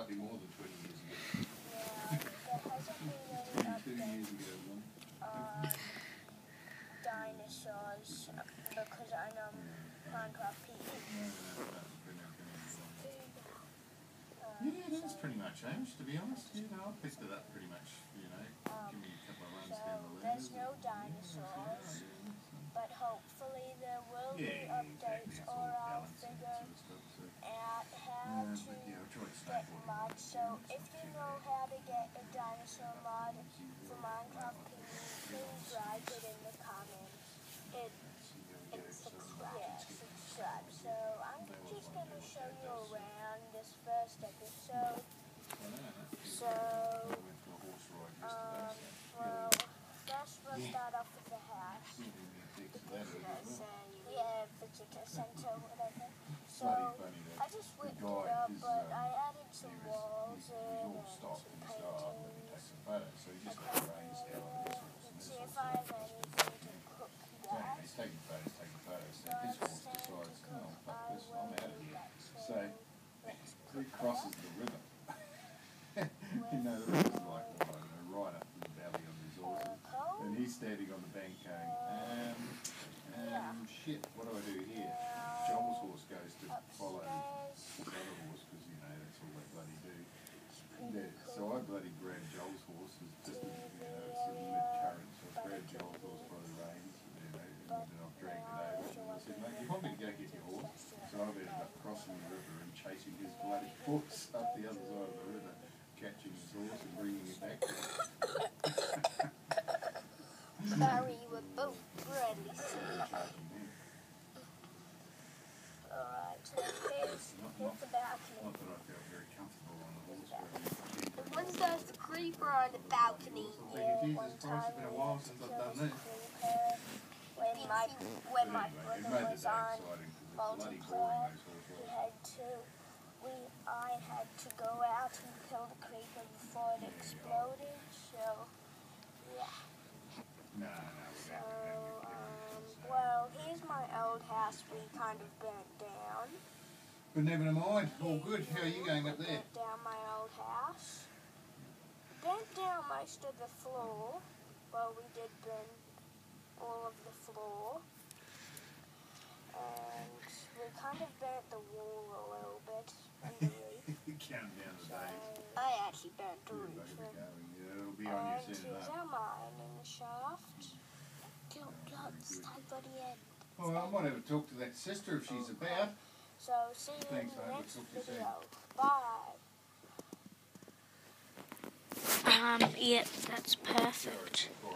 might be more than 20 years ago. Yeah, there hasn't been any 22 years ago, dinosaurs because I know Minecraft PE. Yeah, it is pretty much changed, to be honest. You know, I picked it up pretty much, you know, give me a couple of runs down the ladder. There's no dinosaurs, but hopefully there will be updates, or I'll figure out how to get mods. So if you know how to get a dinosaur mod for Minecraft PE, please write it in the comments. Subscribe. So I'm just going to show you around this first episode. Well, first we'll start off with the house. Visitor center, whatever. So I just whipped it up, but I added some walls in and some painting. Let's see if I have anything to cook that. He's taking photos. So his horse decides, oh, fuck this, I'm out of here. So he crosses the river. You know, the river's like, I don't know, right up in the valley of his horses. And he's standing on the bank going, shit, what do I do here? Joel's horse goes to follow his other horse, because, you know, that's all they bloody do. Yeah, so I bloody grabbed Joel's horse, it's just, you know, it's a mid-current, so I grabbed Joel's horse by the reins, you know, and then I've dragged it over, and I said, mate, you want me to go get your horse? So I've ended up crossing the river and chasing his bloody horse up the other side of the river, catching his horse and bringing it back to him. Sorry, we're both really sick. Alright, so here's the balcony. Not that I felt very comfortable on the horse. Once there's the creeper on the balcony, Jesus Christ, it's been a while since I've done this. When my brother was on multiplayer, I had to go out and kill the creeper before it exploded, so yeah. Well, here's my old house we kind of burnt down. But never mind, all good. How are you going up there? Burnt down my old house. Burnt down most of the floor. Well, we did burn all of the floor. And we kind of burnt the wall a little bit. And the roof. Count down the days. I actually burnt the roof. It'll be on you soon enough. Here's our mine in the shaft. Stay by the end. Well, I might have a talk to that sister if she's about. So, see you Thanks, in the mate. next We'll talk to you video. Bye. Yep, that's perfect.